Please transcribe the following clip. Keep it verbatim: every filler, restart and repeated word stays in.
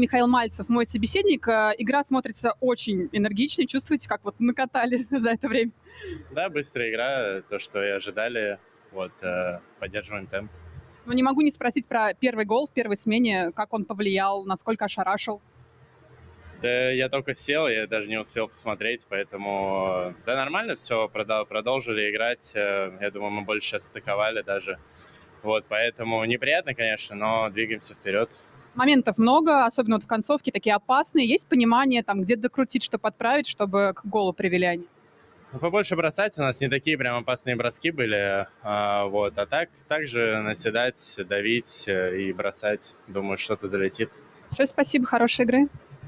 Михаил Мальцев, мой собеседник. Э, Игра смотрится очень энергичной. Чувствуете, как вот накатали за это время? Да, быстрая игра, то, что и ожидали. Вот, э, поддерживаем темп. Но не могу не спросить про первый гол в первой смене. Как он повлиял, насколько ошарашил? Да, я только сел, я даже не успел посмотреть, поэтому... Да, нормально все, продолжили играть. Э, Я думаю, мы больше стыковали даже. Вот, поэтому неприятно, конечно, но двигаемся вперед. Моментов много, особенно вот в концовке, такие опасные. Есть понимание, там, где докрутить, что подправить, чтобы к голу привели они? Ну, побольше бросать, у нас не такие прям опасные броски были, а, вот, а так, также наседать, давить э, и бросать, думаю, что-то залетит. Большое спасибо, хорошей игры.